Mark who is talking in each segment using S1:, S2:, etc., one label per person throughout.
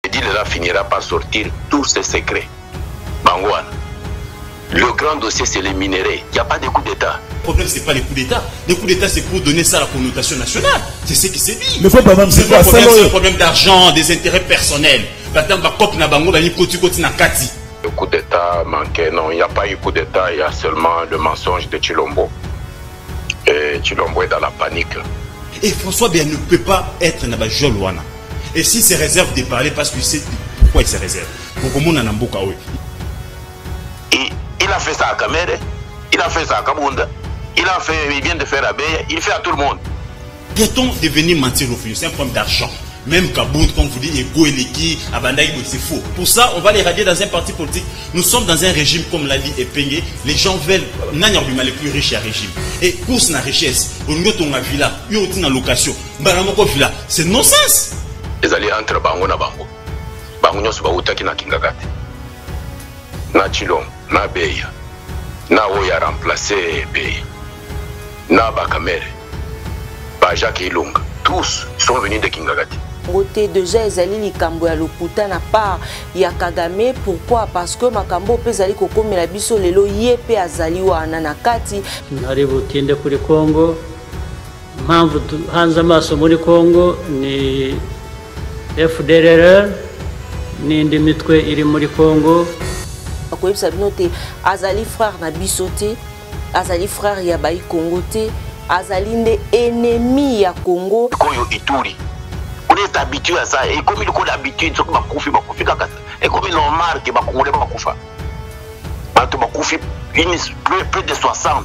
S1: Il finira par sortir tous ses secrets. Bangouane. Le grand dossier, c'est les minéraux. Il n'y a pas de coup d'État.
S2: Le problème, ce n'est pas les coups d'État. Les coups d'État, c'est pour donner ça à la connotation nationale. C'est ce qui s'est dit.
S3: Mais faut pas même
S2: c'est un problème d'argent, des intérêts personnels.
S1: Le coup d'État manquait. Non, il n'y a pas eu coup d'État. Il y a seulement le mensonge de Chilombo. Et Chilombo est dans la panique.
S2: Et François bien ne peut pas être Nabajol Wana. Et si se réserve de parler, parce que c'est pourquoi il se réserve.
S1: Il a fait ça à Kamere, il a fait ça à Kabunda, il vient de faire à Béa, il fait à tout le monde.
S2: Peut-on devenir mentir au fond? C'est un problème d'argent. Même Kabound, comme vous dites, Ego et Leki, Abandaï, c'est faux. Pour ça, on va les radier dans un parti politique. Nous sommes dans un régime, comme l'a dit Epenge. Les gens veulent, n'ayant les plus riches à régime. Et pour sa richesse, on y a une villa, il y a une location. Villa, c'est non-sens.
S1: Ils allaient entre Bango na Bango. Bango nyosu ba utaki na Kingagate. Na Chilom, na Beya. Na Oya remplacé Beya. Na Bakamere. Ba Jacques Ilunga. Tous sont venus de Kingagate.
S4: Côté déjà ezali likambo ya lokuta na part ya Kagame. Pourquoi? Parce que makambo pe ezali kokomela biso lelo ye pe azali wana na kati.
S5: Ntari butinde kuri Kongo. Mpamvu hanze amaso muri Kongo ni FDLR n'indi mitwe iri muri Kongo.
S4: Akoyebisa bino te azali frère na biso te, azali frère ya bai Congo te, azali nde ennemi ya Congo.
S1: Koyo Ituri. On est habitué à ça et comme il est habitué à bakufi kaka et comme normal que bakongolais bakufa. Bato bakufi plus de 60.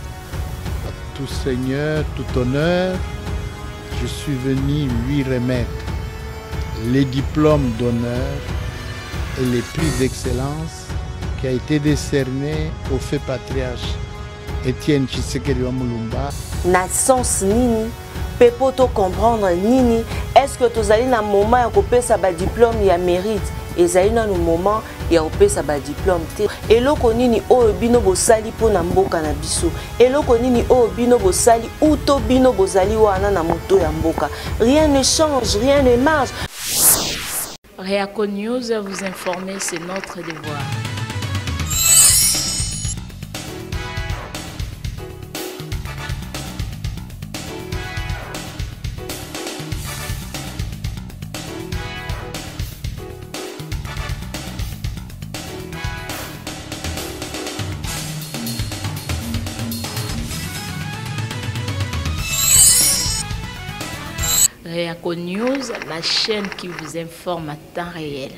S6: Tout seigneur, tout honneur, je suis venu lui remettre les diplômes d'honneur et les prix d'excellence qui a été décerné au fait patriarche Étienne Tshisekedi wa Mulumba.
S4: Na sens nini pepoto comprendre nini est-ce que tozali na moment ya kopesa ba diplôme ya mérite ezali na moment ya kopesa ba diplôme te eloko nini oyo bino bosali po na mboka na biso eloko nini oyo bino bosali uto bino bozali wana na moto ya mboka rien ne change, rien ne marche.
S7: Réaco News, vous informer, c'est notre devoir. Réaco News, la chaîne qui vous informe à temps réel.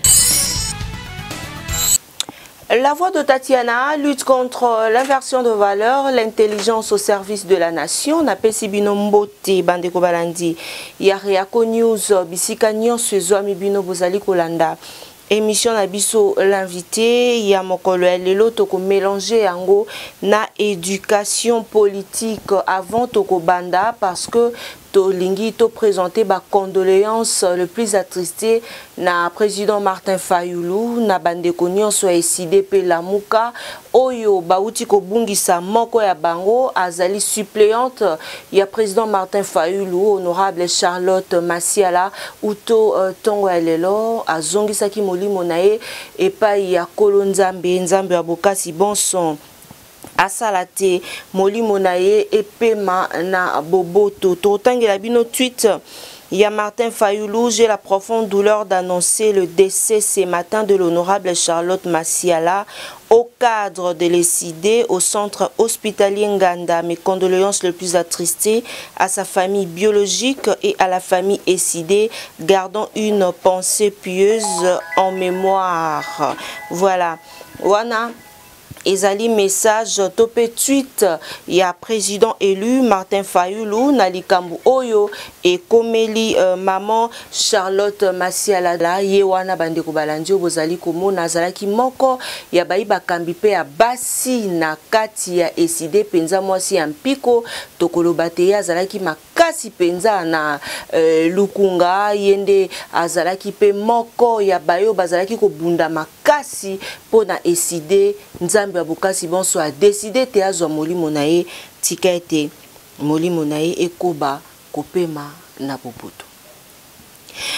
S4: La voix de Tatiana lutte contre l'inversion de valeur, l'intelligence au service de la nation. Napesi bino mbote bandeko balandi. Ya Réaco News bisika nyonso ezwami bino bozali kolanda. Émission na biso l'invité ya mokolo lelo toko mélanger yango na éducation politique avant toko banda parce que to lingi to présenter ba condoléances le plus attristé na président Martin Fayulu na bandeko nyonso ya SDP Lamuka oyo bauti ko bungisa moko ya bango azali suppléante ya président Martin Fayulu honorable Charlotte Masiala uto tongo ya lelo azongisa ki molimo na ye epai ya kolonzambe nzambe ya bokasi bonson asalate molimo na ye epema na boboto totangela bino tweet ya Martin Fayulu. J'ai la profonde douleur d'annoncer le décès ce matin de l'honorable Charlotte Masiala au cadre de l'ECD au centre hospitalier Nganda. Mes condoléances les plus attristées à sa famille biologique et à la famille ECD. Gardons une pensée pieuse en mémoire. Voilà. Wana. Ezali message topé tweet ya président élu Martin Fayulu na likambu oyo et komeli maman Charlotte Masiala la yewana bandeko balandi bozali komona azalaki moko ya bayi bakambi pe ya basi na kati ya ECD penza mwasi ya mpiko tokoloba te azalaki makasi penza na lukunga yende azalaki pe moko ya bayo bazalaki kobunda makasi pona ECD nzambe ya bokasi bonso a décidé te azwa molimo na ye tika ete molimo na ye ekoba kopema na bobutu.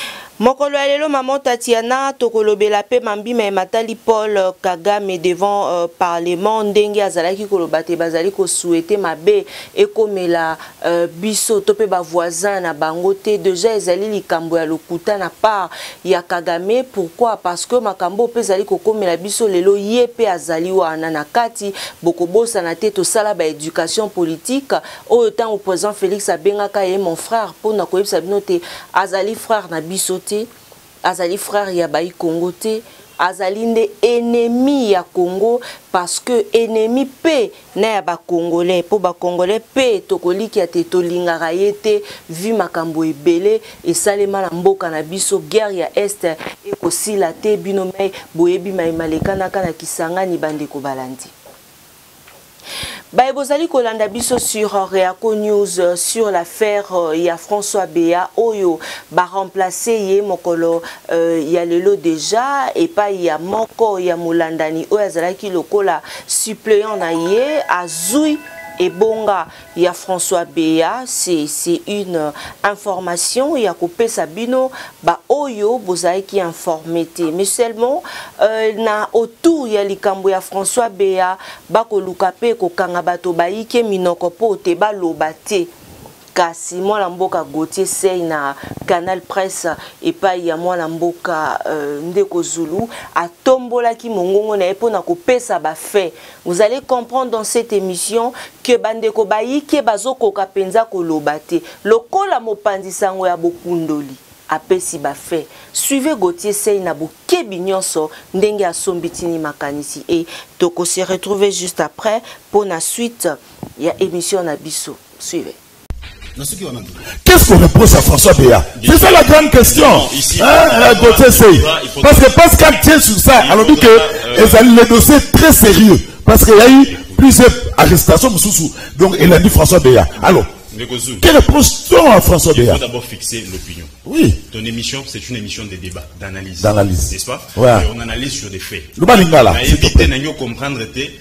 S4: Mokolo alelo maman Tatiana tokolobela pe mambima ematali Paul Kagame devant parlement ndenge azalaki kolobate bazali ko souhaiter mabe ekomela biso tope ba voisin na bango te déjà ezali likambo ya lokuta na part ya Kagame. Pourquoi? Parce que makambo pe ezali kokomela biso lelo yepe azali wana na kati bokobosa na te to sala ba éducation politique au temps au président Félix abengaka ye mon frère pour na koyebisa bino te azali frère na biso te azali frère ya bayi Congo te azali nde ennemi ya Congo parce que ennemi pe na ya ba Congolais po ba Congolais pe tokoliki ya te tolingaka ye te vu makambo ebele esalema na mboka na biso guerre ya est ekosila te bino mai boyebi mai malekana kana Kisangani bandeko balandi. Bozali kolanda biso sur Reaco News sur l'affaire ya François Béa oyo ba remplacer ye mokolo ya lelo déjà et pas ya moko ya mulandani oyo azalaki lokola suppléant na ye azui et bonga ya François Béa. C'est une information ya kopé sabino ba oyo bozali ki informé te mais seulement na autour ya likambo ya François Béa ba ko lukape ko kanga bato baike minoko po te ba lobate kasi mwana mboka Gauthier Sey na Canal Presse et pas ya mwana mboka Ndeko Zulu atombola ki mongongo na epona ko pesa ba fait. Vous allez comprendre dans cette émission que bandeko baike bazoko kapenza ko lobate lokola mopandi sango ya bokundoli apesi ba fait. Suivez Gauthier Sey na bokebi nyonso ndenge asombitini makanisi et toko se retrouver juste après pour la suite ya émission na biso. Suivez.
S3: Qu'est-ce qu'on reproche à François Béa? C'est ça la grande question. Parce que Pascal tient sur ça. Alors dit que le dossier est très sérieux. Parce qu'il y a eu plusieurs arrestations. Donc il a dit François Béa. Alors, quel reproche-t-on à François Béa?
S2: Il faut d'abord fixer l'opinion.
S3: Oui.
S2: Ton émission, c'est une émission de débat, d'analyse.
S3: D'analyse.
S2: N'est-ce pas?
S3: Ouais.
S2: Et on analyse sur des faits.
S3: Le balingala.
S2: Éviter de comprendre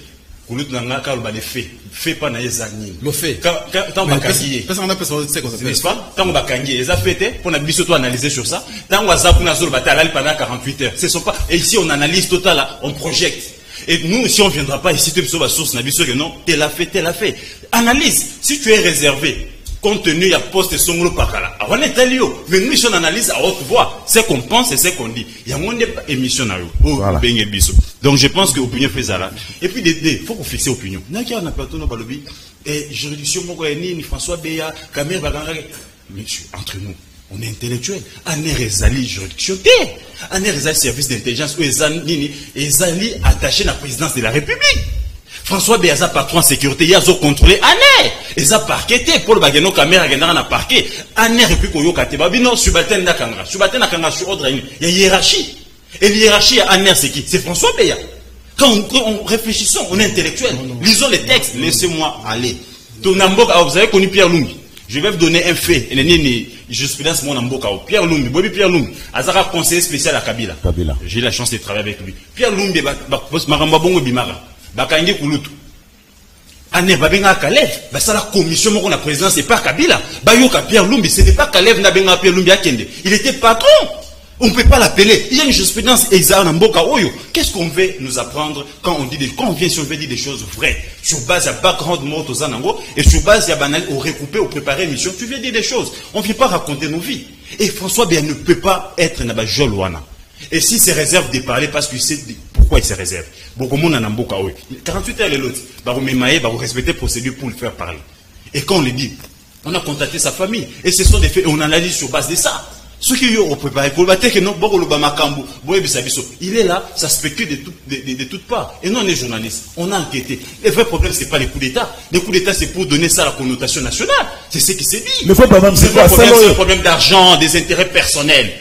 S2: les faits. Fait pas naïzani. Le fait. Quand on va kangier. N'est-ce pas? Quand on va kangier, les affaires, on a biso to analyser sur ça. Tant on va zapper na zolo batalal pendant 48 heures. Ce sont pas. Et ici on analyse total, on projette. Et nous, si on ne viendra pas ici, tu as source, que non, t'es fait. Analyse. Si tu es réservé, compte tenu ya poste songolo pakala. On est allé mais nous ici on analyse à haute voix. C'est qu'on pense et c'est qu'on dit. Il y a mon émission na yo. Voilà. Donc je pense que l'opinion fait ça. Et puis il faut qu'on fixe l'opinion. N'a-t-il pas plateau no balobi et juridiction moko ni François Béa, Kamer Baganga. Monsieur, entre nous, on est intellectuel. On est rézali juridiction. On est rézali service d'intelligence ou ezali attaché à la présidence de la République. François Béaza patron en sécurité, il y a contrôlé Aner. Ils ont parqueté pour le bagano caméra qui a parqué. Aner et puis Koyo Kateba. Non, subalterne Nakanga. Subalterne Nakanga sur ordre. Il y a hiérarchie. Et l'hiérarchie à Aner, c'est qui? C'est François Béa. Quand on réfléchissons, on est intellectuel. Lisons les textes. Laissez-moi aller. Vous avez connu Pierre Lumbi. Je vais vous donner un fait. Jurisprudence mon Namboka. Pierre Lumbi. Bobi Pierre Lumbi. Azara conseiller spécial à Kabila. J'ai eu la chance de travailler avec lui. Pierre Lumbi, Maramba Bongo Bimara. Bakangi Kulutu. Aner Babenga Kalev. C'est la commission de la présidence, c'est pas Kabila. Bayoka Pierre Lumbi, ce n'est pas Kalev Nabenga Pierre Lumbi Akende. Il était patron. On ne peut pas l'appeler. Il y a une jurisprudence exacte Mboka Oyo. Qu'est-ce qu'on veut nous apprendre quand on dit quand on vient si on veut dire des choses vraies sur base de background mort aux Zanango et sur base de banal au recoupé au préparé émission, tu viens dire des choses. On ne vient pas raconter nos vies. Et François Béa ne peut pas être Naba Jolwana. Et si se réserve de parler parce qu'il sait pourquoi il se réserve. Beaucoup de monde en Mboka Oyo. 48 heures les l'autre. Bah vous m'aimer, bah vous respecter procédure pour le faire parler. Et quand on le dit, on a contacté sa famille et ce sont des faits et on analyse sur base de ça. Ceux qui ont préparé pour le que non, il est là, ça spécule de toutes parts. Et nous, on est journalistes, on a enquêté. Le vrai problème, ce n'est pas les coups d'État. Les coups d'État, c'est pour donner ça à la connotation nationale. C'est ce qui s'est dit. Le vrai problème, c'est quoi? C'est le problème d'argent, des intérêts personnels.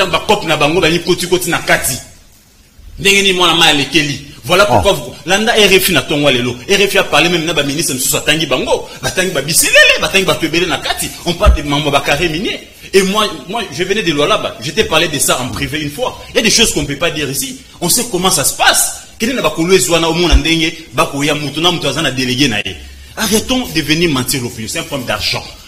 S2: Voilà pourquoi l'anda RFI n'a ton walelo. RFI a parlé même n'a ministre Moussa Tangi Bango, Batangi Babisilele, Batangi Batubele Nakati. On parle de Mambo Bakare minier. Et moi, je venais de loin là-bas. Je t'ai parlé de ça en privé une fois. Il y a des choses qu'on ne peut pas dire ici. On sait comment ça se passe. Arrêtons de venir mentir l'opinion. C'est un problème d'argent.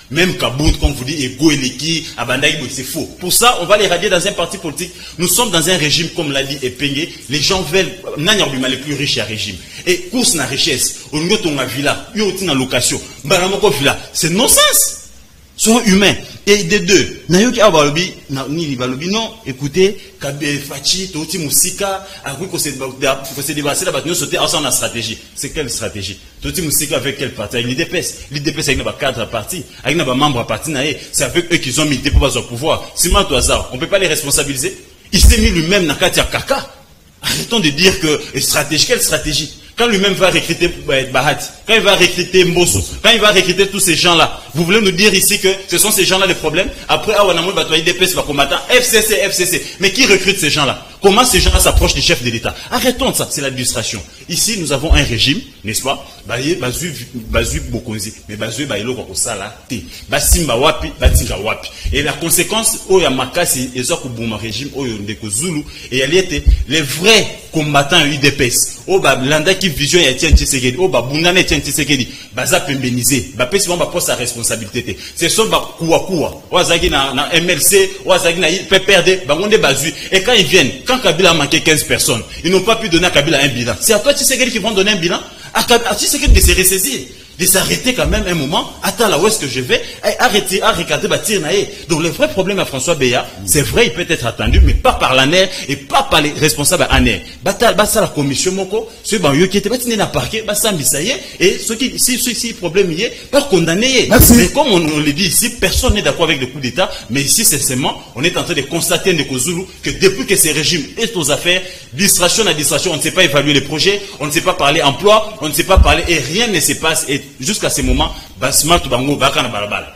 S2: Même Kabound, comme vous dites, Ego Eleki, Abandaï, c'est faux. Pour ça, on va les radier dans un parti politique. Nous sommes dans un régime, comme l'a dit Epenge. Les gens veulent, Nanyarbima les plus riches à régime. Et course na richesse, on y a villa, il y a une location, Baramoko villa, c'est non-sens. Sont humains. Et des deux, Nayoki Abalobi, non, écoutez, Kabe Fachi, Toti Moussika, Agui, qu'on s'est débarrassé là-bas, nous sauter ensemble la stratégie. C'est quelle stratégie? Toti Moussika avec quel parti? Avec l'IDPS. L'IDPS avec nos cadres partis, avec nos membres à parti, c'est avec eux qu'ils ont milité pour avoir au pouvoir. Simon Toazar, on ne peut pas les responsabiliser. Il s'est mis lui-même dans Katia Kaka. Arrêtons de dire que stratégie, quelle stratégie? Quand lui-même va recruter Bahati, quand il va recruter Mbosso, quand il va recruter tous ces gens-là, vous voulez nous dire ici que ce sont ces gens-là les problèmes? Après, Awanamou Batoyi DPS va combattre FCC. Mais qui recrute ces gens-là? Comment ces gens-là s'approchent du chef de l'État? Arrêtons ça, c'est l'administration. Ici, nous avons un régime, n'est-ce pas? Bazu Bokonzi, mais Bazu Bailo Wakosala, T. Basimba Wapi, Batinga Wapi. Et la conséquence, Oya Makasi, Ezokubouma régime, Oyo Ndeko Zulu, et elle était les vrais combattants UDPS. Oba Landa qui vision ya Tien Tshisekedi, Oba Bundane Tien Tshisekedi, Baza Pembenisé, Bapesi Wamba pose sa responsabilité. Ce sont Bakuwa, Oazagi na MLC, Oazagi na PPRD, Bangonde Bazu. Et quand ils viennent, quand Kabila a manqué 15 personnes, ils n'ont pas pu donner à Kabila un bilan. C'est à toi Tshisekedi qui vont donner un bilan. À Tshisekedi de se ressaisir, de s'arrêter quand même un moment. Attends là où est-ce que je vais? Arrêter, regarder, bâtir naïe. Donc le vrai problème à François Beya, c'est vrai, il peut être attendu, mais pas par l'ANER et pas par les responsables à ANER. Basta la commission Moko, ceux qui étaient bâtis n'a parqué, basta misaye, et ceux qui, si problème y est, pas condamné. Mais comme on le dit ici, personne n'est d'accord avec le coup d'État, mais ici, sincèrement, on est en train de constater que depuis que ces régimes est aux affaires, distraction à distraction, on ne sait pas évaluer les projets, on ne sait pas parler emploi, on ne sait pas parler, et rien ne se passe, et jusqu'à ce moment, Basma Tubango, Bakana Barabal.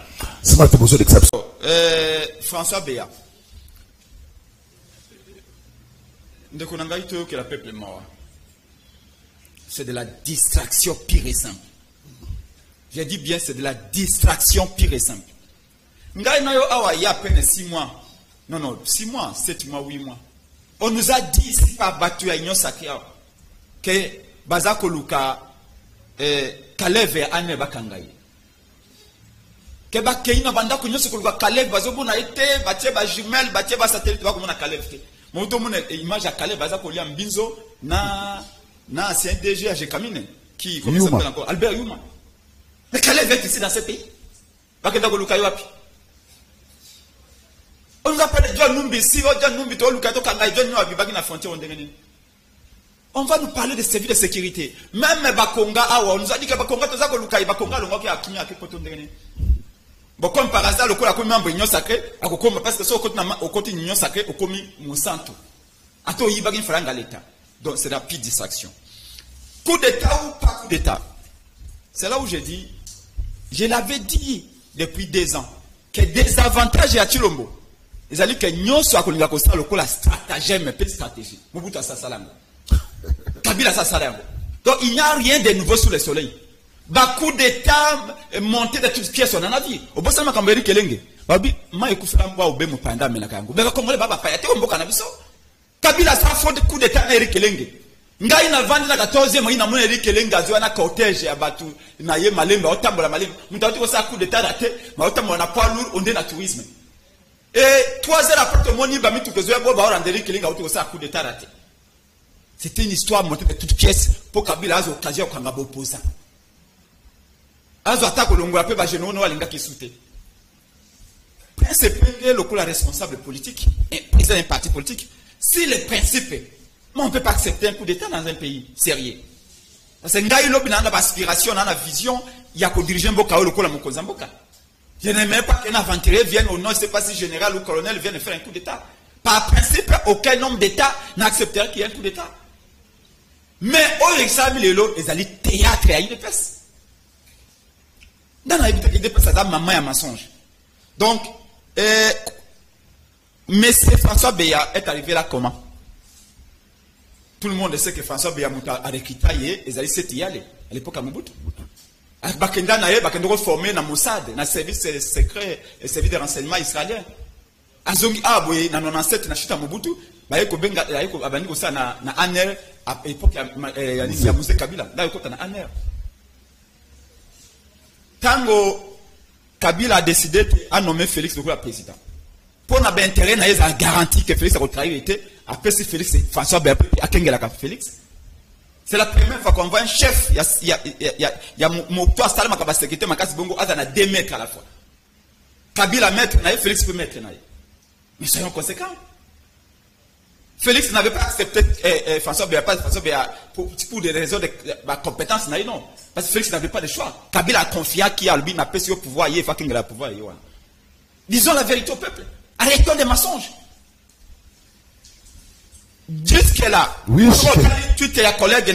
S8: François Beya. Que la peuple est mort. C'est de la distraction pure et simple. Je dis bien, c'est de la distraction pure et simple. Il y a à peine 6 mois. Non, 6 mois, 7 mois, 8 mois. On nous a dit ici par battu à Union Sacrée que Bazako Luka Kalev et Anne Bakangaye. Que Bakeina Banda Kunyo Sukuluka Kalev Bazobuna été, Batie Bajumel, Batie Basatellite, Bakomona Kalev. Mon image à Kalev Bazako Liam Binzo, na ancien DG à Jekamine, qui, comment ça s'appelle encore, Albert Yuma. Mais Kalev est ici dans ce pays. Bakendako Luka Yoapi. On nous appelle John Numbi, si John Numbi, Lukato Kangaye, John Numbi, Bagina na frontière, on va nous parler de services de sécurité. Même Bakonga, on nous a dit que Bakonga, tout ça, que Luka, Bakonga, le qui a Kimi, à Kipotondene. Bon, comme par hasard, le coup, la commune Union Sacrée, parce que c'est au côté de l'Union Sacrée, au commis Monsanto. Attends, il y a une faranga à l'État. Donc, c'est la pire distraction. Coup d'État ou pas coup d'État? C'est là où j'ai dit, je l'avais dit depuis 2 ans, que des avantages à Chilombo. Ils ont dit que nous sommes la stratagème, mais stratégie. Mobutu Sasalango. Kabila Sasalango. Donc il n'y a rien de nouveau sous le soleil. Bah coup d'état monté de toutes pièces on en a dit. Au bout de ça, Kamberi Kelenge. Babi, ma ekufra mwa obemu panda mena kango. Beka Congolais baba payate omboka na biso. Kabila sa faute coup d'état na Eric Kelenge. Ngai na vandi na 14e moi na mona Eric Kelenge azwa na cortège ya batu na ye malemba otambola malemba. Mutatu ko sa coup d'état raté, ma otambola na poids lourd on est na tourisme. Et 3 heures après tout le monde bami tout besoin bo ba rendre Eric Kelenge auto sa coup d'état raté. C'était une histoire montée de toutes pièces pour Kabila a occasion de kangabo opposant. Azo attaque longo appel ba genono walinga kisute. Principe le la responsable politique et président d'un parti politique. Si les principes, on ne peut pas accepter un coup d'état dans un pays sérieux. Parce que ngai lobi na aspiration na vision ya ko diriger mboka o lokola mokonza mboka. Je n'aime pas qu'un aventurier vienne au nom, je ne sais pas si général ou colonel vienne faire un coup d'état. Par principe, aucun homme d'état n'acceptera qu'il y ait un coup d'état. Mais au examen les lots, ils allaient théâtre et à l'IDPS. Dans la l'IDPS, ça a maman et un mensonge. Donc, M. François Beya est arrivé là comment? Tout le monde sait que François Beya a recruté, ils allaient s'y aller à l'époque à Mobutu. Bakenda na ye bakenda formé na Mossad na service secret et service de renseignement israélien azongi aboye na 97 na chita Mobutu baye ko benga ko abandi ko sa na ANR à époque ya Moussa Kabila là ko na ANR tango Kabila a décidé de nommer Félix le président. Pour n'a pas intérêt, il a garanti que Félix a été. Après, si Félix, François Berpé, a Kengela Félix. C'est la première fois qu'on voit un chef. Il y a mon toit, Salma Kabassekité, Makas Bongo, à 2 mètres à la fois. Kabila mettre, Félix peut mettre. Mais soyons conséquents. Félix n'avait pas accepté François Berpé pour des raisons de compétence, non. Parce que Félix n'avait pas de choix. Kabila a confié qu'il a n'a pas au pouvoir, il faut qu'il ait le pouvoir. Disons la vérité au peuple. Arrêtons des mensonges. Jusque-là,
S3: oui,
S8: tu es collègue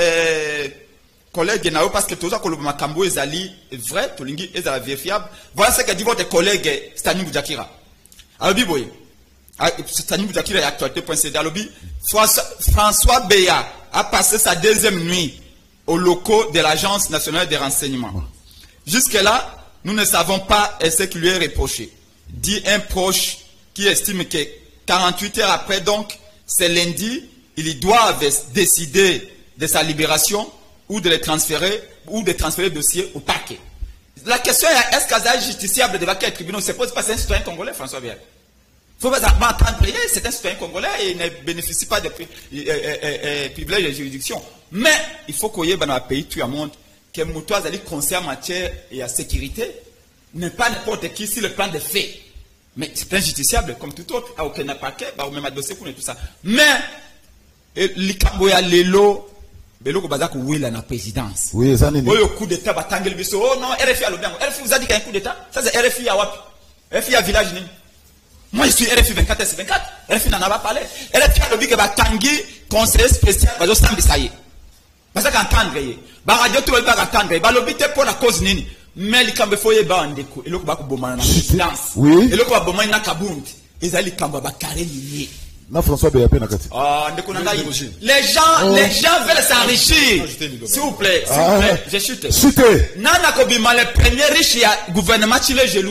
S8: Nao, parce que tout ça, le Makambo est vrai, tout est vérifiable. Voilà ce qu'a dit votre collègue Stani Boujakira. Alors, Biboye, Stani Boujakira est actualité.cd. Alors, François Beya a passé sa 2e nuit aux locaux de l'Agence nationale des renseignements. Jusque-là, nous ne savons pas ce qui lui est reproché. Dit un proche qui estime que 48 heures après, donc, c'est lundi, ils doivent décider de sa libération ou de le transférer le dossier au parquet. La question est, est-ce qu'Aza est justiciable devant quel tribunal? C'est pas un citoyen congolais, François Bière. Il faut pas attendre, c'est un citoyen congolais et il ne bénéficie pas de privilèges de juridiction. Mais il faut qu'il y ait dans le pays, tout le monde, que Moutoua Zali conseille en matière et à sécurité, n'est pas n'importe qui sur le plan des faits. Mais c'est injusticiable comme tout autre. À aucun paquet, même à dossier pour tout ça. Mais, l'Ikamboya Lelo, Beloko Bazak oui la présidence. Oui, ça n'est pas. Le coup d'état, Batangel Bisso. Oh non, RFI a le bien. RFI vous a dit qu'il y a un coup d'état. Ça c'est RFI à Wap. RFI à village. Moi je suis RFI 24S24. RFI n'en a pas parlé. RFI a le dit que Batangi, conseiller spécial, Bazo Sambisaye. Parce qu'entendre, Radio tout le monde va attendre. Balobité pour la cause nini. Mais les camps foyer bandeko et le coup bomana na présidence et le coup bomana na kabundi et ça les camps ba carré lié
S3: na François Beyapé na kati
S8: les gens veulent s'enrichir s'il vous plaît je chute nana kobima le premier riche ya gouvernement chile gelou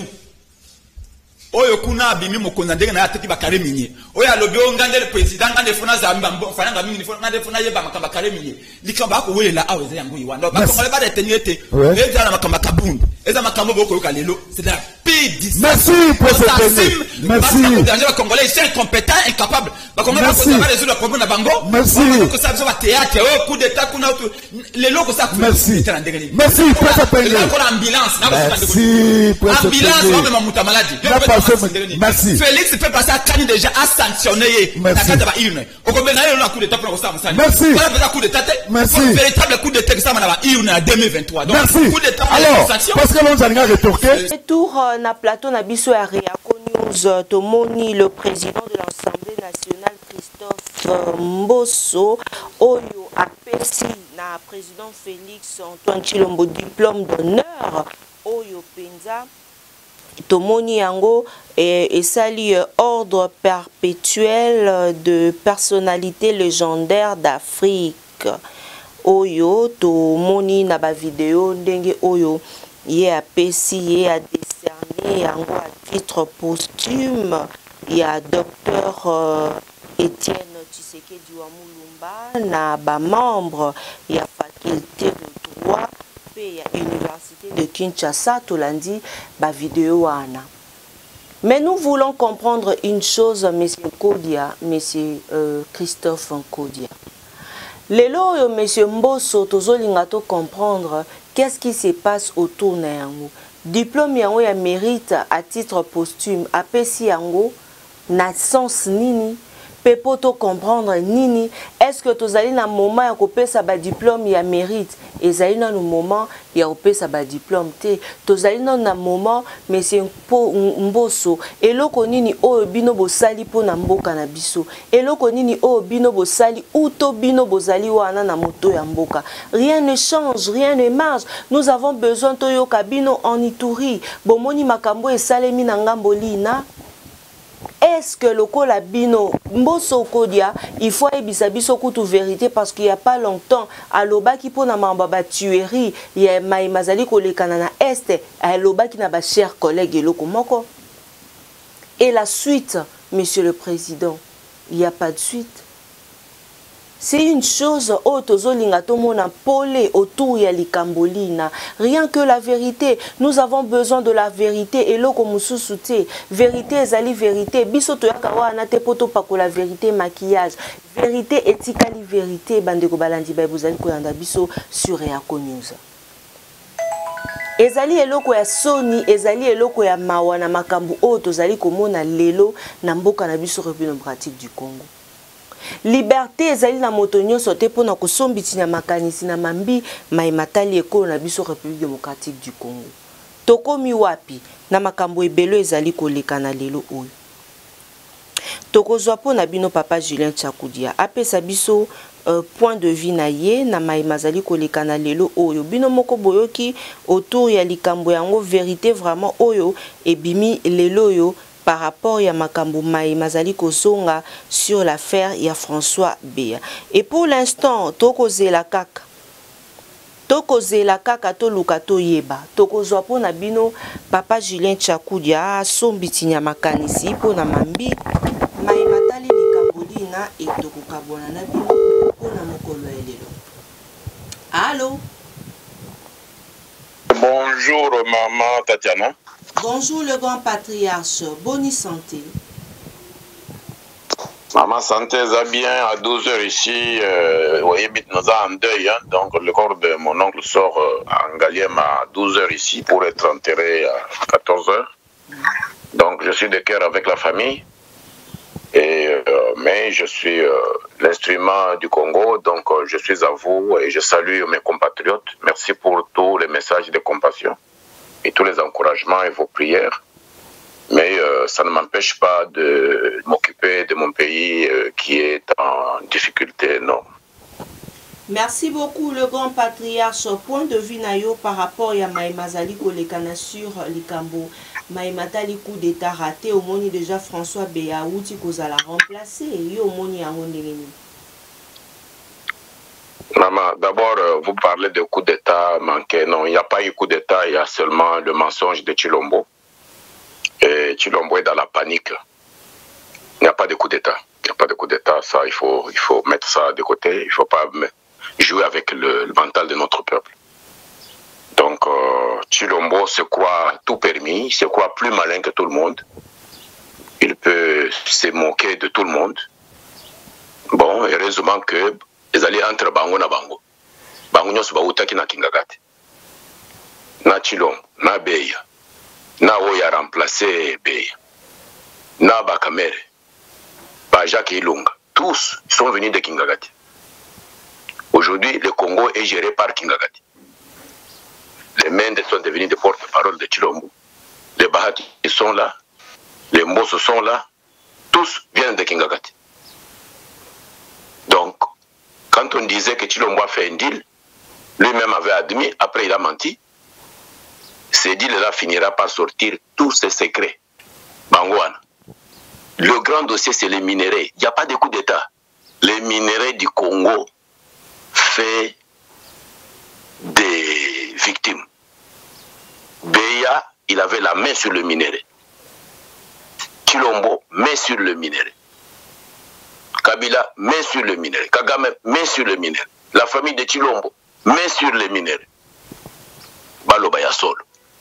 S8: oyo kuna abimi mokonza ndenge na ateki ba carré minier oyo alobi ngande le président ngande fona za mbambo fana ngami ni fona ngande fona yeba makamba carré minier likamba ko welela aweza yango yiwanda ba ko ba de tenete eza na makamba kabundu eza makambo boko yoka lelo c'est la pire distance.
S3: Merci pour ce pays. Merci.
S8: Les Congolais ils sont incompétents, incapables. Ba Congolais pas résoudre le problème na bango.
S3: Merci.
S8: Que ça va théâtre au coup d'état kuna les locaux ça.
S3: Merci. Merci pour ce pays.
S8: Ambulance na
S3: merci pour ce pays.
S8: Ambulance même muta maladie.
S3: Merci.
S8: Félix fait passer à Kani déjà à sanctionner.
S3: Merci. Merci. Merci.
S8: Véritable coup d'état que ça m'a eu en 2023. Donc coup d'état.
S3: Alors, parce que l'on a rétorqué.
S4: Tour na plateau na biso ya Réaco News tomoni le président de l'Assemblée nationale Christophe Mbosso oyo apesi na président Félix Antoine Tshilombo diplôme d'honneur oyo penza tomoni yango esali ordre perpétuel de personnalité légendaire d'Afrique oyo tomoni na ba vidéo ndenge oyo ye apesi ye a décerné yango à titre posthume ya docteur Étienne Tshisekedi wa Mulumba na ba membre ya faculté de droit pe ya université de Kinshasa tolandi ba vidéo wana. Mais nous voulons comprendre une chose, monsieur Kodia, monsieur Christophe Kodia. Lelo monsieur Mbosso tozolinga to comprendre qu'est-ce qui se passe autour na yango. Diplôme yango ya mérite à titre posthume apesi yango na sens nini pe poto comprendre nini est-ce que tozali na moment ya kopesa ba diplôme ya mérite ezali na moment ya kopesa ba diplôme te tozali na moment monsieur Mbosso eloko nini oyo bino bosali po na mboka na biso eloko nini oyo bino bosali uto bino bozali wana na moto ya mboka rien ne change rien ne marche nous avons besoin toyoka bino en Ituri bomoni makambo esalemi na ngambo lina. Est-ce que le Kolabino, Mbosso Kodia, il faut ebisa biso kutu vérité parce qu'il n'y a pas longtemps, à l'oba qui pona mamba tuerie, il y a Maïmazali Kolekana na Est, à l'oba qui n'a pas cher collègue et lokomoko. Et la suite, monsieur le président, il n'y a pas de suite. c'est une chose otozolinga tomona polé autour ya likambolina. Rien que la vérité. Nous avons besoin de la vérité. Et loko mususu te. Vérité ezali vérité. Biso toyaka wana te poto pako la vérité maquillage. Vérité etikali vérité. Bandeko balandi ba bozali koyanda biso sur Reako News. Ezali eloko ya soni, ezali eloko ya mawa na makambu o tozali komona lelo na mboka na biso République démocratique du Congo. Liberté ezali na moto nyonso te pona kosombiti na makanisi na mambi maimatali ekolo na biso République démocratique du Congo. Tokomi wapi na makambo ebelo ezali koleka na lelo oyo. Tokozwa po na bino papa Julien Tchakudia apesa biso point de vue na ye na maimazali koleka na lelo oyo bino moko boyoki autour ya likambo yango vérité vraiment oyo ebimi lelo oyo par rapport ya makambo maimazali kozonga sur l'affaire ya François Beya. Et pour l'instant tokozela kaka to luka to yeba tokozwa po na bino papa Julien Tchakudia sombiti nya makanisi po na mambi maimatali likambolina et tokokabona na bino po na mokolo elelo. Allô?
S1: Bonjour maman Tatiana.
S4: Bonjour le grand patriarche, bonne santé.
S1: Maman santé ça bien à 12h ici, voyez nous en deuil, hein, donc le corps de mon oncle sort en Galiem à 12h ici pour être enterré à 14h. Donc je suis de cœur avec la famille. Mais je suis l'instrument du Congo, donc je suis à vous et je salue mes compatriotes. Merci pour tous les messages de compassion et tous les encouragements et vos prières. Mais ça ne m'empêche pas de m'occuper de mon pays qui est en difficulté énorme.
S4: Merci beaucoup le grand patriarche. Point de vue nayo par rapport à Maïmazali Kolekana sur Likambo. Maïmatali coup d'état raté au moni déjà François Beya outi kozala remplacer et au moni à Mondengeni.
S1: Maman, d'abord vous parlez de coup d'état manqué. Non, il n'y a pas eu coup d'état, il y a seulement le mensonge de Chilombo. Et Chilombo est dans la panique. Il n'y a pas de coup d'état. Il n'y a pas de coup d'état, ça il faut mettre ça de côté. Il ne faut pas jouer avec le mental de notre peuple. Donc, Chilombo se croit tout permis, se croit plus malin que tout le monde. Il peut se moquer de tout le monde. Bon, heureusement que les alliés entre Bango na Bango. Bango nyos ba utaki na Kingagate. Na Chilombo, na Beya. Na Oya remplacé Beya. Na Bakamere. Ba Jacques Ilunga. Tous sont venus de Kingagate. Aujourd'hui, le Congo est géré par Kingagate. Les Mendes sont devenus des porte-parole de Chilombo. Les Bahati sont là. Les Mbosso sont là. Tous viennent de Kingagate. Donc, quand on disait que Chilombo a fait un deal, lui-même avait admis, après il a menti, ce deal-là finira par sortir tous ses secrets. Bangouane. Le grand dossier, c'est les minéraux. Il n'y a pas de coup d'État. Les minéraux du Congo fait des victimes. Beya, il avait la main sur le minerai. Chilombo, main sur le minerai. Kabila, main sur le minerai. Kagame, main sur le minerai. La famille de Chilombo, main sur le minerai. Baloba ya solo.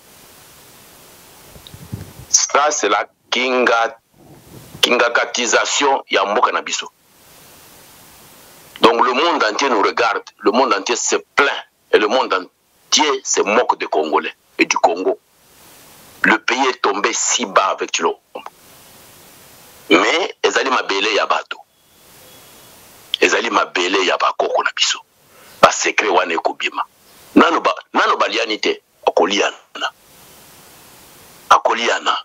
S1: Ça, c'est la kingakatisation ya mboka na biso. Donc le monde entier nous regarde, le monde entier se plaint et le monde entier se moque des Congolais et du Congo. Le pays est tombé si bas avec Chilombo. Mais ezali mabele ya bato. Ezali mabele ya bakoko na biso. Ba secret wane kobima. Nano baliani te akoliana. Akoliana.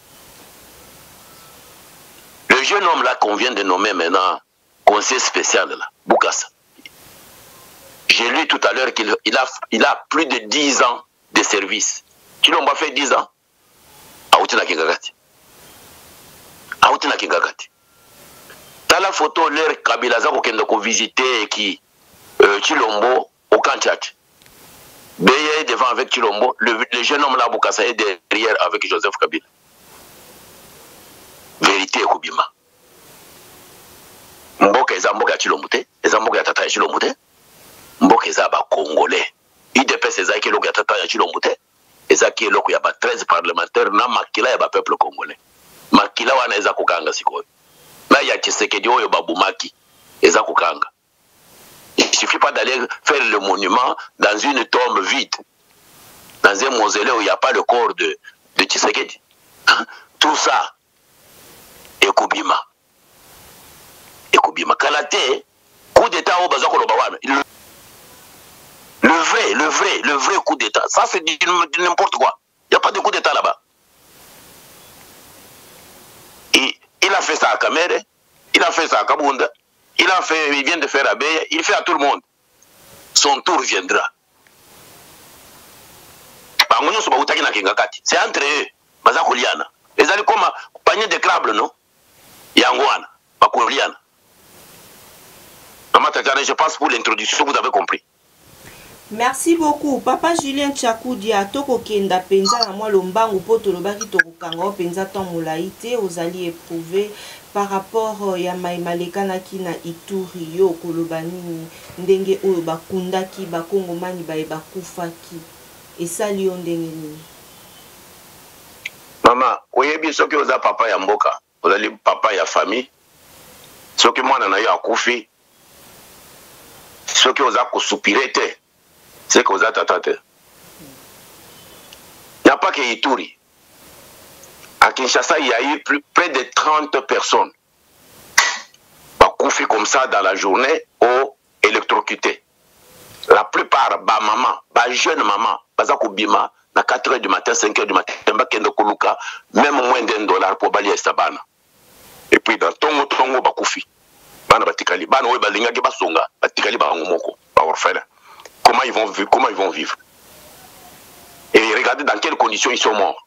S1: Le jeune homme là qu'on vient de nommer maintenant conseiller spécial là, Boukassa. J'ai lu tout à l'heure qu'il a plus de 10 ans de service. Chilombo a fait 10 ans. Aoutina Kingagati. Aoutina Kingagati. T'as la photo l'air Kabila Zako Kendoko visiter qui Chilombo au Kanchach. Beya est devant avec Chilombo. Le jeune homme là, Boukassa, est derrière avec Joseph Kabila. Vérité Koubima. Mboka eza mboka ya Chilombo, eza mboka ya tata ya Chilombo, mboka eza ba Congolais. IDPS eza ki eloko ya tata ya Chilombo, eza ki eloko ya ba 13 parlementaires na makila ya ba peuple congolais. Makila wana eza kokanga sikoyo. Na ya Tshisekedi oyo babumaki eza kokanga. Il suffit pas d'aller faire le monument dans une tombe vide. Dans un mausolée où il n'y a pas le corps de Tshisekedi. Tout ça est Koubima. Et Koubima. Kalate, coup d'état au Bazako Lobawana. Le vrai coup d'état. Ça, c'est n'importe quoi. Il n'y a pas de coup d'état là-bas. Il a fait ça à Kamere, il a fait ça à Kabunda, il vient de faire à Beya, il fait à tout le monde. Son tour viendra. C'est entre eux. Bazakoliana. Les allez comme panier de crabes, non? Yangwana. Bakoliana. Je pense pour l'introduction, vous avez compris.
S4: Merci beaucoup. Papa Julien Tchakoudia, Toko Kenda Penza, na moi lombangu poto lobaki Toko Kango Penza ton moulaïté, aux alliés éprouvés par rapport ya Maimaleka na kina Ituri yo kolobani ndenge oyo bakundaki bakongomani bae bakufaki. Et ça lion ndenge ni.
S1: Maman, oyebi soki oza papa ya mboka, ozali papa ya famille. Soki mwana na yo akufi, soki oza kusupirete. C'est que vous êtes attentés. Il n'y a pas que Ituri. À Kinshasa, il y a eu près de 30 personnes. Bakoufi comme ça dans la journée ou électrocutés. La plupart, ba maman, ba jeune maman, bazako bima, na 4 h du matin, 5 h du matin, bakendo koluka, même moins d'$1 pour bali estabana. Et puis dans tongo bakoufi. Bana batikali, bana oye balinga ke basonga, batikali ba ngomoko, ba orphelin. Comment ils vont vivre. Et regardez dans quelles conditions ils sont morts.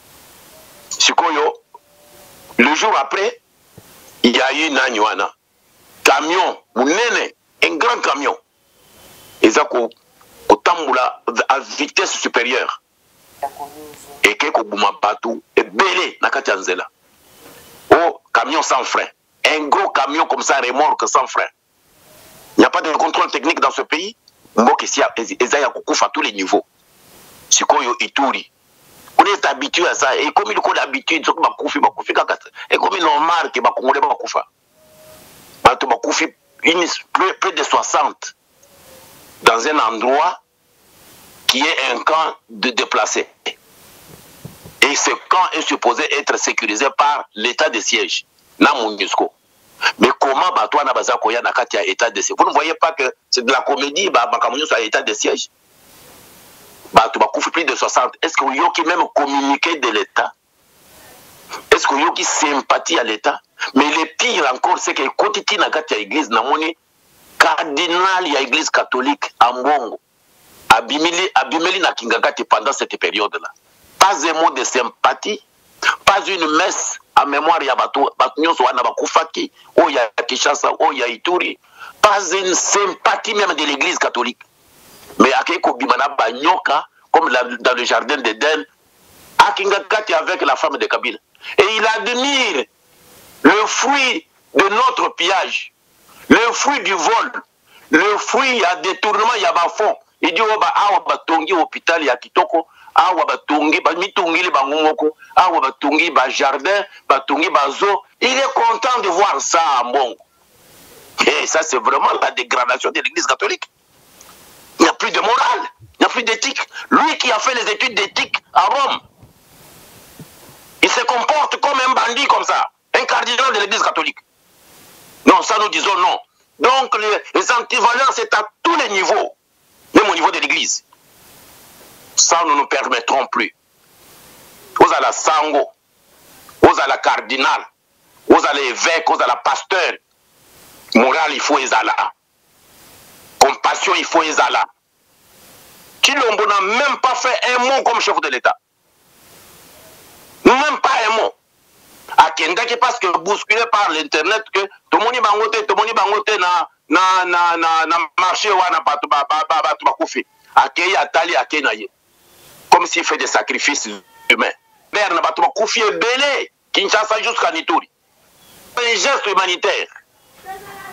S1: Sikoyo, le jour après, il y a eu Nanywana. Camion, un grand camion. Ils ont tambula à vitesse supérieure. Et que Bouma Batou est belé na Katianzela. Oh, camion sans frein. Un gros camion comme ça, remorque sans frein. Il n'y a pas de contrôle technique dans ce pays. Mboka ezaya kukufa à tous les niveaux. Sikoyo Ituri. On est habitué à ça. Et comme il a l'habitude, et comme il est normal que Bakongolais bakufa. Bakufi près de 60 dans un endroit qui est un camp de déplacés. Et ce camp est supposé être sécurisé par l'état de siège. Na MONUSCO. Mais comment Batouana Bazakoya Nakatia état de siège? Vous ne voyez pas que c'est de la comédie, Bakamouniou soit état de siège? Batou plus de 60. Est-ce que vous avez même communiqué de l'État? Est-ce que vous avez sympathie à l'État? Mais le pire encore, c'est que côté Nakatia église, namoni cardinal ya église catholique à Mbongo, Abimeli na Kingagati pendant cette période-là. Pas un mot de sympathie, pas une messe à mémoire ya Batou Nyonso wana bakufaki, oh ya Kinshasa, oh ya Ituri, pas une sympathie même de l'église catholique. Mais à Keiko Bimana Banyoka, comme dans le jardin d'Éden, à Kingagati avec la femme de Kabila. Et il admire le fruit de notre pillage, le fruit du vol, le fruit, il y a détournement, il y a bafond. Il dit, oh, bah, ah, bah, tongi hôpital, il y a kitoko, ah, bah, tongi, bah, mitongi, les bangomoko, ah, bah, tongi, bah, jardin, bah, tongi, bah, zoo. Il est content de voir ça à Mbongo. Et ça, c'est vraiment la dégradation de l'église catholique. Il n'y a plus de morale, il n'y a plus d'éthique. Lui qui a fait les études d'éthique à Rome, il se comporte comme un bandit comme ça, un cardinal de l'église catholique. Non, ça nous disons non. Donc les antivaleurs, c'est à tous les niveaux, même au niveau de l'église. Ça, nous ne nous permettrons plus. Vous avez la sango, vous avez la cardinal, vous avez l'évêque, vous avez la pasteur. Morale, il faut ezala. Compassion, il faut ezala. Chilombo n'a même pas fait un mot comme chef de l'État. Même pas un mot. À Kendaki, parce que bousculé par l'internet, que tout le monde bangote na marché wana batu bakoufi. Akei atali akei naye. Comme s'il fait des sacrifices humains. Berne batu bakoufi belé Kinshasa jusqu'à Nituri. Un geste humanitaire.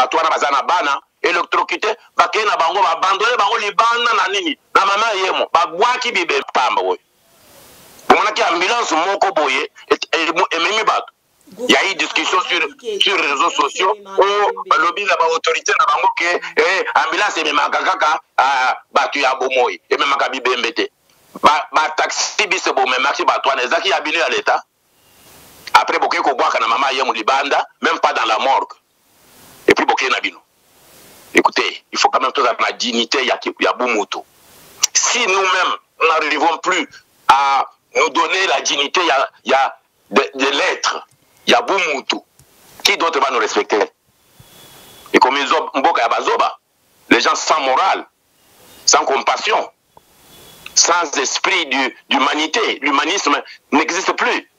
S1: bato wana bazana bana électrocuté bakei na bango babandone bango libanda na nini na mama yemo babwaki bibe pamba oyo omonaki ambulance moko boye ememi bato. Il y a eu discussion sur les réseaux sociaux où balobi na ba autorité na bango ke ambulance ememaka kaka bato ya bomoi ememaka bibembe te ba taxi bis bomemaki bato wana ezaki ya bino ya l'État. Après bokei kobwaka na mama yemo libanda même pas dans la morgue et puis bokei na bino. Écoutez, il faut quand même toujours la dignité ya Bumutu. Si nous-mêmes n'arrivons plus à nous donner la dignité de l'être, il y a Bumutu, qui d'autre va nous respecter? Et comme ils ont Mboka Yabazoba, les gens sans morale, sans compassion, sans esprit d'humanité, l'humanisme n'existe plus.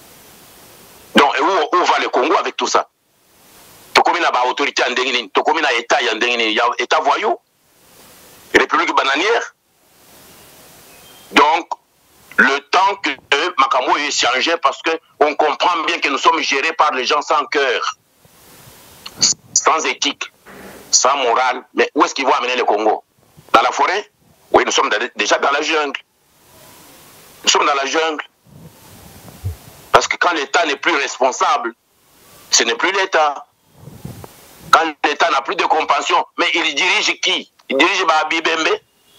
S1: Donc, où va le Congo avec tout ça? Tokomi na ba autorité en dengini, tokomi na état en dengini, ya état voyou, république bananière. Donc, le temps que Makamo ait changé parce que on comprend bien que nous sommes gérés par les gens sans cœur, sans éthique, sans morale. Mais où est-ce qu'ils vont amener le Congo? Dans la forêt? Oui, nous sommes déjà dans la jungle. Nous sommes dans la jungle. Parce que quand l'État n'est plus responsable, ce n'est plus l'État. Quand l'État n'a plus de compassion, mais il dirige qui? Il dirige Bibembe.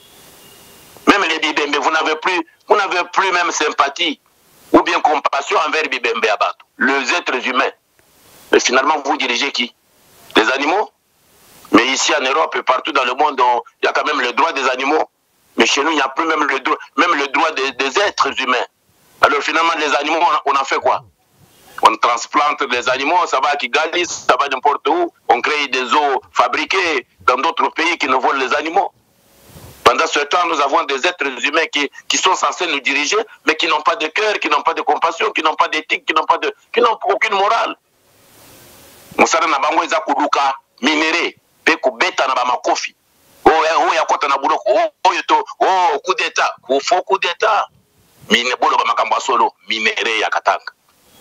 S1: Même les Bibembe, vous n'avez plus même sympathie ou bien compassion envers Bibembe Abato, les êtres humains. Mais finalement, vous dirigez qui? Les animaux? Mais ici en Europe et partout dans le monde, il y a quand même le droit des animaux. Mais chez nous, il n'y a plus même le droit des êtres humains. Alors finalement, les animaux, on en fait quoi? On transplante les animaux, ça va à Kigali, ça va n'importe où. On crée des eaux fabriquées dans d'autres pays qui nous volent les animaux. Pendant ce temps, nous avons des êtres humains qui sont censés nous diriger, mais qui n'ont pas de cœur, qui n'ont pas de compassion, qui n'ont pas d'éthique, qui n'ont aucune morale. Moussara na bango eza kuluka minéré, pe kubeta na ba makofi. Oh ya kota na buloko, coup d'état, faux coup d'état. Mine bolo ba makambo solo, minéré ya katanga.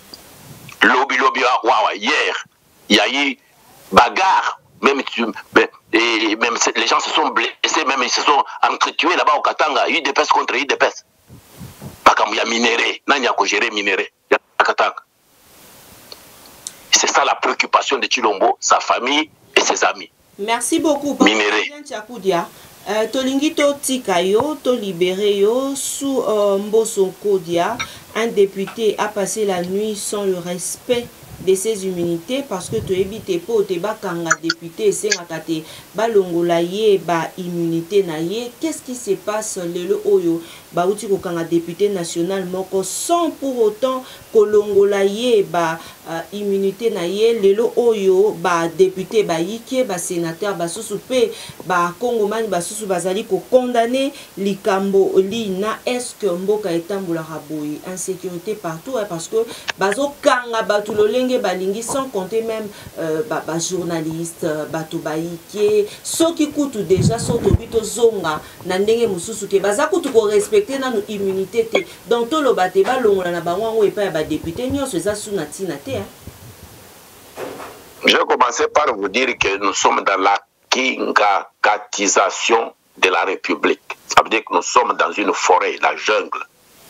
S1: Lobby wawa hier, il y a eu bagarre, même les gens se sont blessés, même ils se sont entretués là-bas au Katanga, UDPS contre UDPS. Bakambo ya minéré, nani ko gérer minéré ya Katanga. C'est ça la préoccupation de Chilombo, sa famille et ses amis.
S4: Merci beaucoup.
S1: Minéré.
S4: Tolingi to tika yo, to libéré yo sous Mboso Kodia. Un député a passé la nuit sans le respect de ses immunités parce que tu évites pas te bakanga député c'est ngakate balongola ye ba immunité na ye. Qu'est-ce qui se passe lelo oyo ba uti ko kanga député national moko sans pour autant kolongola ye ba immunité na ye lelo oyo ba député ba yike ba sénateur ba susupe ba kongomani ba susu bazali ko condamner likambo lina. Est-ce que mboka etambula raboyi insécurité partout parce que bazo kanga batu lolenge balingi sans compter même journaliste bato baike soki kutu déjà soto bito zonga na ndenge mususu ke baza kutu ko respecter na immunité te donc to lo bate balongola na bango et pas ba député nyonso za suna tina te.
S1: Je vais commencer par vous dire que nous sommes dans la kingakatisation de la République. Ça veut dire que nous sommes dans une forêt, la jungle.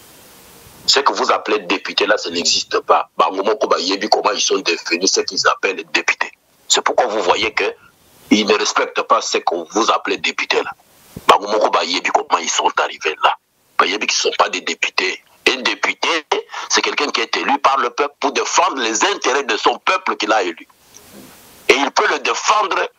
S1: Ce que vous appelez députés là, ça n'existe pas. Comment ils sont devenus ce qu'ils appellent députés. C'est pourquoi vous voyez qu'ils ne respectent pas ce que vous appelez députés là. Comment ils sont arrivés là. Ils ne sont pas des députés. Un député, c'est quelqu'un qui est élu par le peuple pour défendre les intérêts de son peuple qu'il a élu. Et il peut le défendre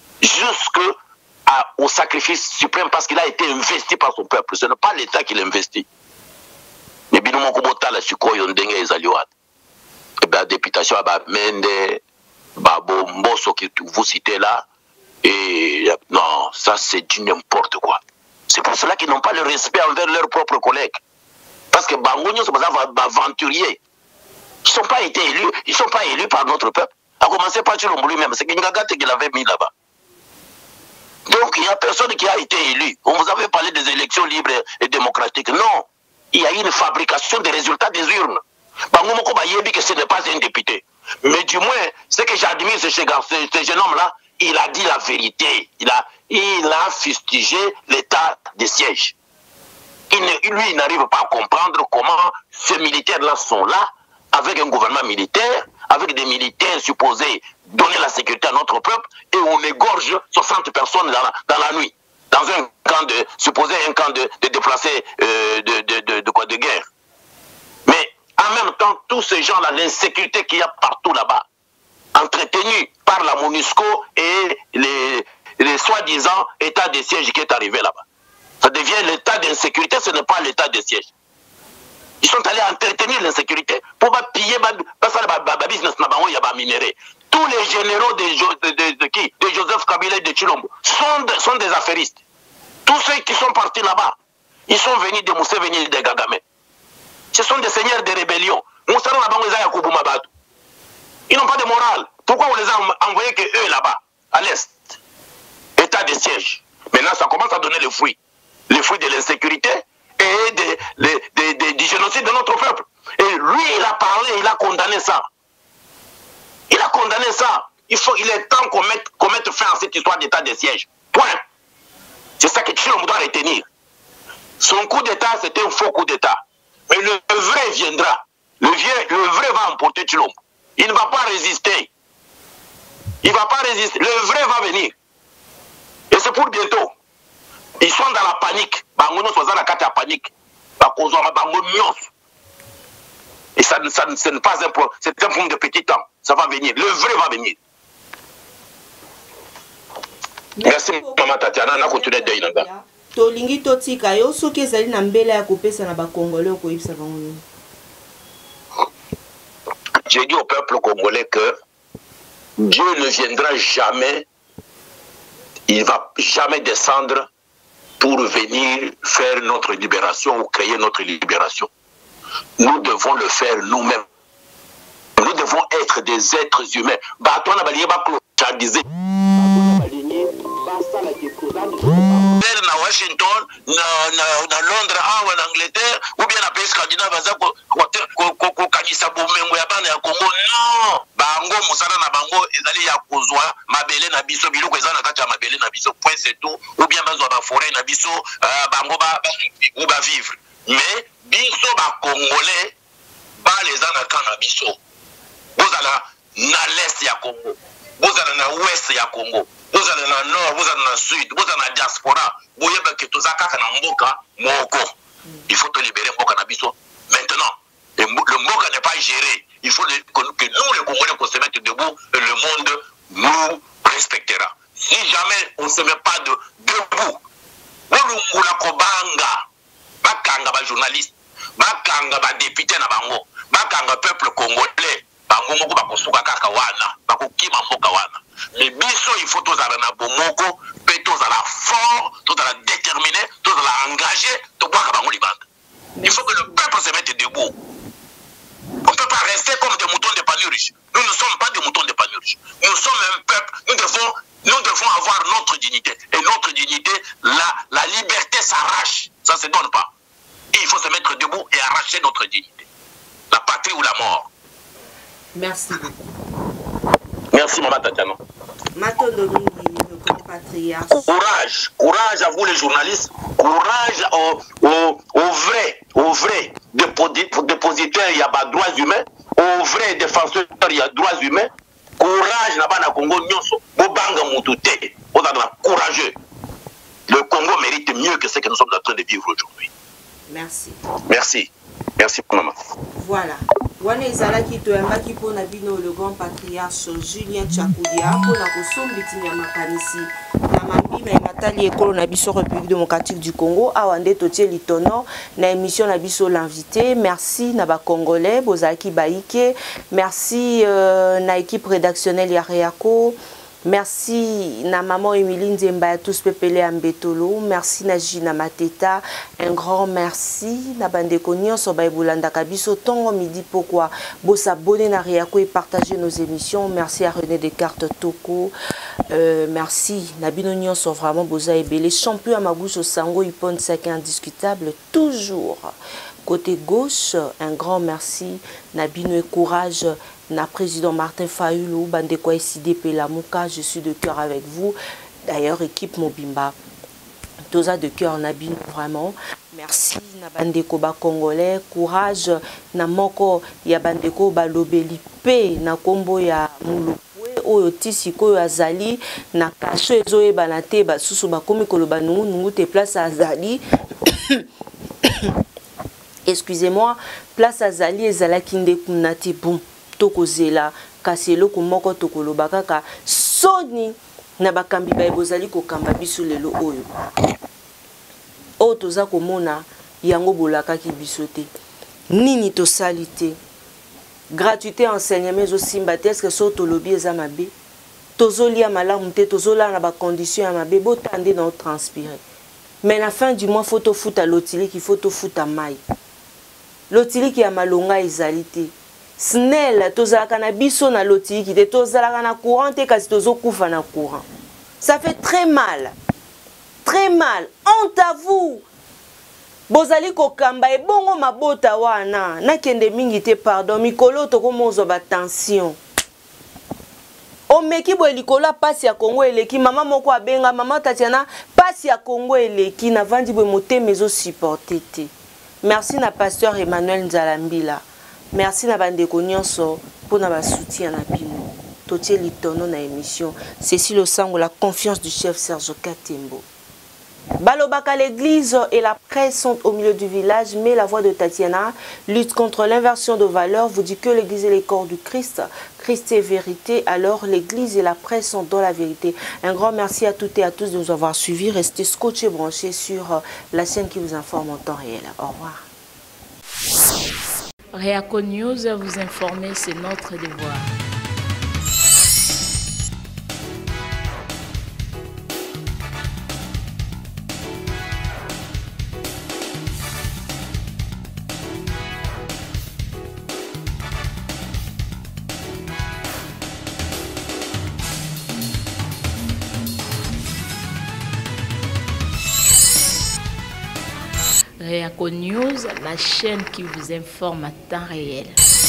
S1: jusqu'au sacrifice suprême parce qu'il a été investi par son peuple. Ce n'est pas l'État qui l'investit. Mais bien mon kubota la sikoyo ndenge ezaliwa. Et bien députation à Mende, Babo Mboso que vous citez là. Et non, ça c'est du n'importe quoi. C'est pour cela qu'ils n'ont pas le respect envers leurs propres collègues. Parce que Bangonio c'est des aventuriers. Ils ne sont pas été élus, ils ne sont pas élus par notre peuple. À commencer par Chilombo lui-même, c'est Ngagate qui l'avait mis là-bas. Donc il n'y a personne qui a été élu. On vous avait parlé des élections libres et démocratiques. Non. Il y a eu une fabrication des résultats des urnes. Que ce n'est pas un député. Mais du moins, ce que j'admire de ce jeune homme-là, il a dit la vérité. Il a fustigé l'état de siège. Lui, il n'arrive pas à comprendre comment ces militaires-là sont là, avec un gouvernement militaire, avec des militaires supposés donner la sécurité à notre peuple, et on égorge 60 personnes dans la nuit, dans un camp supposé un camp de déplacés de guerre. Mais en même temps, tous ces gens-là, l'insécurité qu'il y a partout là-bas, entretenus par la MONUSCO et les soi-disant états de siège qui est arrivé là-bas. Ça devient l'état d'insécurité, ce n'est pas l'état de siège. Ils sont allés entretenir l'insécurité pour piller le business minéré. Tous les généraux de Joseph Kabila et de Chilombo sont des affairistes. Tous ceux qui sont partis là-bas, ils sont venus de Museveni et de Kagame. Ce sont des seigneurs de rébellion. Ils n'ont pas de morale. Pourquoi on les a envoyés que eux là-bas, à l'est? État de siège. Maintenant, ça commence à donner les fruits. Les fruits de l'insécurité et du génocide de notre peuple. Et lui, il a parlé, il a condamné ça. Il a condamné ça. Il est temps qu'on mette fin à cette histoire d'état de siège. Point. C'est ça que Chilombo doit retenir. Son coup d'état, c'était un faux coup d'état. Mais le vrai viendra. Le vrai va emporter Chilombo. Il ne va pas résister. Il ne va pas résister. Le vrai va venir. Et c'est pour bientôt. Ils sont dans la panique. La panique. Et ça ce n'est pas un problème. C'est un problème de petit temps. Ça va venir. Le vrai va venir. Merci, Maman Tatiana. On a continué de
S4: tolingi totika yo soki ezali na mbela ya kopesa na bakongolais okoyebisa bango nini?
S1: J'ai dit au peuple congolais que Dieu ne viendra jamais, il ne va jamais descendre pour venir faire notre libération ou créer notre libération. Nous devons le faire nous-mêmes. Nous devons être des êtres humains. Na Washington, na Londres, en Angleterre, ou bien na pays scandinave, kokanisa bomengo ya bana ya Congo. Non, bango musala na bango ezali ya kozwa mabele na biso biloko ezana kati ya mabele na biso. Point c'est tout. Ou bien bazwa ba forêt na biso, bango ba vivre. Mais biso ba congolais ba les ana kana biso. Bozala na l'est ya Congo. Bozala na ouest ya Congo. Vous allez dans le nord, vous allez dans le sud, vous allez dans la diaspora. Vous voyez que tout ça, il faut te libérer Mboka Nabiso. Maintenant, le Mboka n'est pas géré. Il faut que nous, les Congolais, qu'on se mette debout et le monde nous respectera. Si jamais on ne se met pas debout, nous la kobanga, bakanga ba journaliste, bakanga ba député na bango, bakanga peuple congolais, bango moko bakosuka kaka wana, bakokima mboka wana. Mais biso, il faut tous aller na bomoko, tous aller fort, tous aller déterminé, tous aller engagé, tous boire bango libanda. Il faut que le peuple se mette debout. On ne peut pas rester comme des moutons de panurge. Nous ne sommes pas des moutons de panurge. Nous sommes un peuple. Nous devons avoir notre dignité. Et notre dignité, la liberté s'arrache. Ça ne se donne pas. Et il faut se mettre debout et arracher notre dignité. La patrie ou la mort.
S4: Merci beaucoup.
S1: Merci, Maman Tatiana. Courage à vous les journalistes, courage aux vrais dépositaires, il y a droits humains, aux vrais défenseurs, il y a droits humains. Courage là-bas na Congo, Bobanga Moutouté, courageux. Le Congo mérite mieux que ce que nous sommes en train de vivre aujourd'hui.
S4: Merci.
S1: Merci. Merci, maman.
S4: Voilà. Wana ezalaki toyambaki mpona bino le grand patriarche Julien Tchakudia mpona kosombitini ya makanisi na mambima ematali ekolo na biso République démocratique du Congo awa nde totie litono na émission na biso l'invité. Merci na bakongolais bozalaki baike. Merci na équipe rédactionnelle ya Reako. Merci na maman Emilie Nzemba ya tous pepele ambetolo. Merci na Gina Mateta. Un grand merci na bandeko nyonso baibulanda kabiso tongo midi pourquoi bo s'abonner na Reako et partager nos émissions. Merci à René Descartes Toko. Merci na bino nyonso vraiment boza ebele champion à Maguso Sango Ipon c'est indiscutable toujours. Côté gauche, un grand merci na bino et courage na président Martin Fayulu, Bandeko SDP Lamuka, je suis de cœur avec vous. D'ailleurs, équipe Mobimba, Toza de cœur Nabine, vraiment. Merci na Bandeko ba Congolais, courage na moko ya Bandeko ba lobeli pe na kombo ya mulupwe oyo tisiko ya azali na kasho ezoye banate ba susu ba komi koloba nungu te place azali. Excusez-moi, place azali ezalaki nde kunati bon tokozela kasi eloko moko tokoloba kaka soni na bakambi ba ebozali kokamba biso lelo oyo o toza komona yango bolakaki biso te nini tosali te gratuité enseignement ezosimba te est-ce que so tolobi eza mabe tozolia malamu te tozola na bacondition ya mabe botande na otranspirer mais na fin du mois faut tofuta lotiliki faut tofuta mai lotiliki ya malonga ezali te snel tozalaka na biso na lotiliki te tozalaka na courant te kasi tozokufa na courant ça fait très mal honte à vous bozali kokamba ebongo mabota wana nakende mingi te pardon mikolo tokomozo ba tension omeki bo likola pasi ya Kongo eleki mama moko abenga mama Tatiana pasi ya Kongo eleki na vandi bo motema ezo supporter te. Merci na pasteur Emmanuel Nzalambila. Merci na bandeko nyonso pour na soutien na bino. Totie litono na émission. Ceci le sang ou la confiance du chef Serge Katembo. Balobaka, l'église et la presse sont au milieu du village, mais la voix de Tatiana lutte contre l'inversion de valeurs, vous dit que l'église est le corps du Christ. Christ est vérité, alors l'église et la presse sont dans la vérité. Un grand merci à toutes et à tous de nous avoir suivis. Restez scotchés, branchés sur la chaîne qui vous informe en temps réel. Au revoir.
S7: Réaco News, vous informer, c'est notre devoir. Réaco News, la chaîne qui vous informe à temps réel.